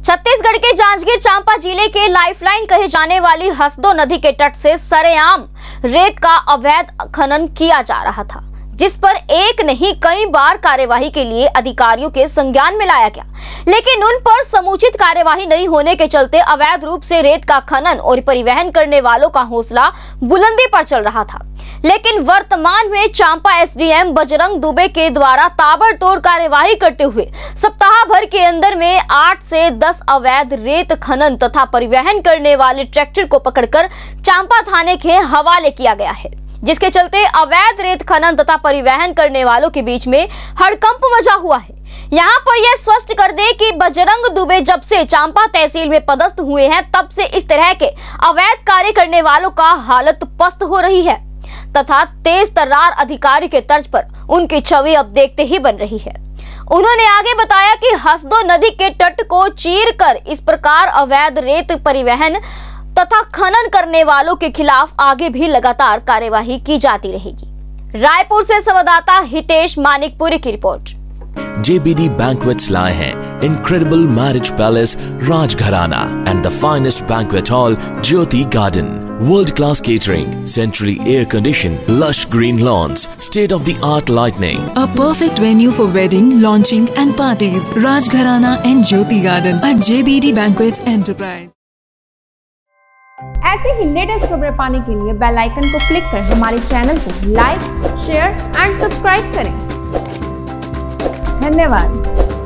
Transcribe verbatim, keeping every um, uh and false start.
छत्तीसगढ़ के जांजगीर चांपा जिले के लाइफलाइन कहे जाने वाली हसदो नदी के तट से सरेआम रेत का अवैध खनन किया जा रहा था, जिस पर एक नहीं कई बार कार्यवाही के लिए अधिकारियों के संज्ञान में लाया गया, लेकिन उन पर समुचित कार्यवाही नहीं होने के चलते अवैध रूप से रेत का खनन और परिवहन करने वालों का हौसला बुलंदी पर चल रहा था। लेकिन वर्तमान में चांपा एसडीएम बजरंग दुबे के द्वारा ताबड़तोड़ कार्यवाही करते हुए सप्ताह भर के अंदर में आठ से दस अवैध रेत खनन तथा परिवहन करने वाले ट्रैक्टर को पकड़कर चांपा थाने के हवाले किया गया है, जिसके चलते अवैध रेत खनन तथा परिवहन करने वालों के बीच में हड़कंप मचा हुआ है। यहाँ पर यह स्पष्ट कर दे कि बजरंग दुबे जब से चांपा तहसील में पदस्थ हुए हैं, तब से इस तरह के अवैध कार्य करने वालों का हालत पस्त हो रही है तथा तेज तर्रार अधिकारी के तर्ज पर उनकी छवि अब देखते ही बन रही है। उन्होंने आगे बताया कि हसदो नदी के तट को चीरकर इस प्रकार अवैध रेत परिवहन तथा खनन करने वालों के खिलाफ आगे भी लगातार कार्यवाही की जाती रहेगी। रायपुर से संवाददाता हितेश मानिकपुरी की रिपोर्ट। J B D Banquets लाए हैं Incredible Marriage Palace Rajgharana and the finest banquet hall Jyoti Garden. World-class catering, centrally air-conditioned, lush green lawns, state-of-the-art lighting. A perfect venue for wedding, launching and parties. Rajgharana and Jyoti Garden at J B D Banquets Enterprise. ऐसे ही latest खबरें पाने के लिए bell icon को click कर हमारे channel को like, share and subscribe करें। धन्यवाद।